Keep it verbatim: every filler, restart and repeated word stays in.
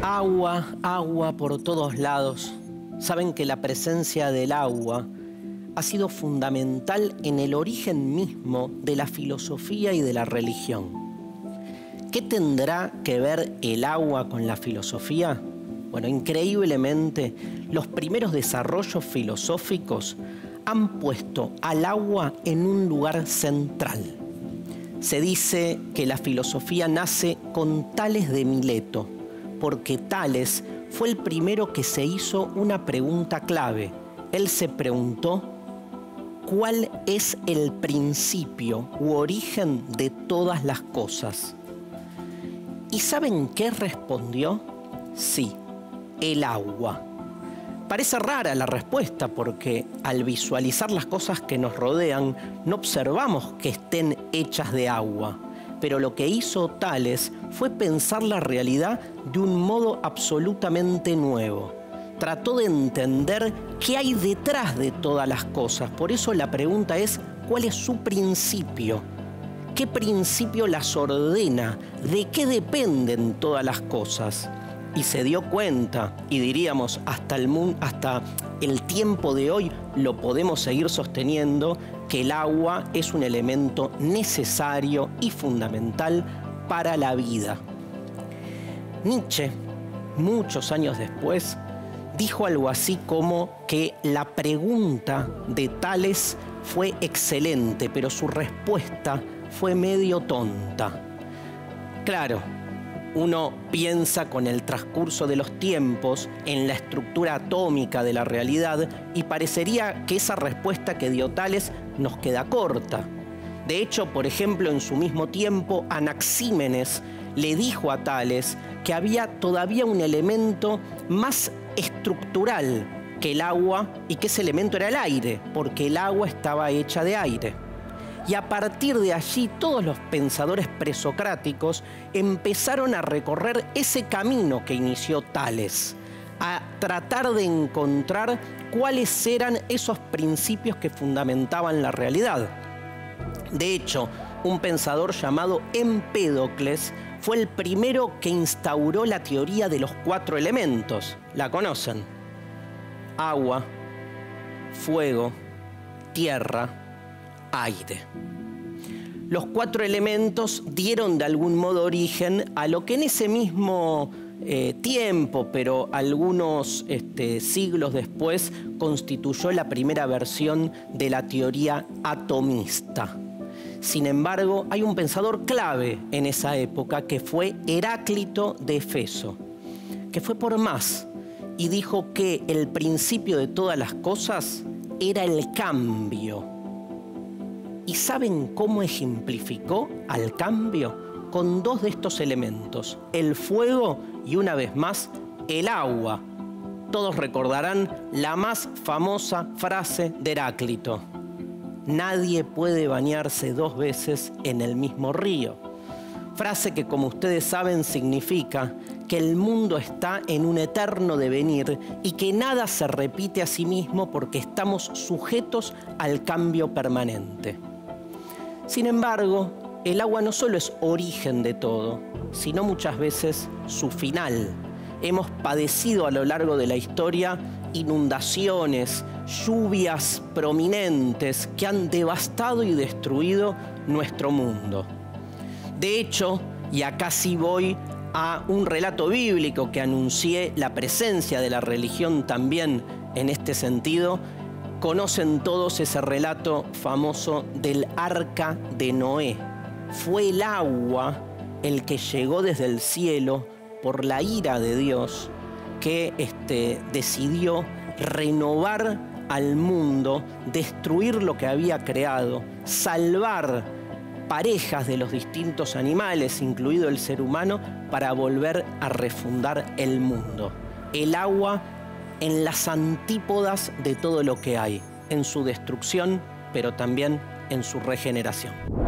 Agua, agua por todos lados. Saben que la presencia del agua ha sido fundamental en el origen mismo de la filosofía y de la religión. ¿Qué tendrá que ver el agua con la filosofía? Bueno, increíblemente, los primeros desarrollos filosóficos han puesto al agua en un lugar central. Se dice que la filosofía nace con Tales de Mileto, porque Tales fue el primero que se hizo una pregunta clave. Él se preguntó, ¿cuál es el principio u origen de todas las cosas? ¿Y saben qué respondió? Sí, el agua. Parece rara la respuesta porque al visualizar las cosas que nos rodean no observamos que estén hechas de agua. Pero lo que hizo Tales fue pensar la realidad de un modo absolutamente nuevo. Trató de entender qué hay detrás de todas las cosas. Por eso la pregunta es, ¿cuál es su principio? ¿Qué principio las ordena? ¿De qué dependen todas las cosas? Y se dio cuenta, y diríamos hasta el, mundo, hasta el tiempo de hoy lo podemos seguir sosteniendo, que el agua es un elemento necesario y fundamental para la vida. Nietzsche, muchos años después, dijo algo así como que la pregunta de Tales fue excelente, pero su respuesta fue medio tonta. Claro, uno piensa con el transcurso de los tiempos en la estructura atómica de la realidad y parecería que esa respuesta que dio Tales nos queda corta. De hecho, por ejemplo, en su mismo tiempo, Anaxímenes le dijo a Tales que había todavía un elemento más estructural que el agua y que ese elemento era el aire, porque el agua estaba hecha de aire. Y a partir de allí todos los pensadores presocráticos empezaron a recorrer ese camino que inició Tales, a tratar de encontrar cuáles eran esos principios que fundamentaban la realidad. De hecho, un pensador llamado Empédocles fue el primero que instauró la teoría de los cuatro elementos. ¿La conocen? Agua, fuego, tierra, aire. Los cuatro elementos dieron de algún modo origen a lo que en ese mismo eh, tiempo, pero algunos este, siglos después, constituyó la primera versión de la teoría atomista. Sin embargo, hay un pensador clave en esa época que fue Heráclito de Éfeso, que fue por más y dijo que el principio de todas las cosas era el cambio. ¿Y saben cómo ejemplificó al cambio? Con dos de estos elementos, el fuego y una vez más el agua. Todos recordarán la más famosa frase de Heráclito: nadie puede bañarse dos veces en el mismo río. Frase que, como ustedes saben, significa que el mundo está en un eterno devenir y que nada se repite a sí mismo porque estamos sujetos al cambio permanente. Sin embargo, el agua no solo es origen de todo, sino muchas veces su final. Hemos padecido a lo largo de la historia inundaciones, lluvias prominentes que han devastado y destruido nuestro mundo. De hecho, y acá sí voy a un relato bíblico que anuncié la presencia de la religión también en este sentido, conocen todos ese relato famoso del arca de Noé. Fue el agua el que llegó desde el cielo por la ira de Dios que este, decidió renovar al mundo, destruir lo que había creado, salvar parejas de los distintos animales, incluido el ser humano, para volver a refundar el mundo. El agua en las antípodas de todo lo que hay, en su destrucción, pero también en su regeneración.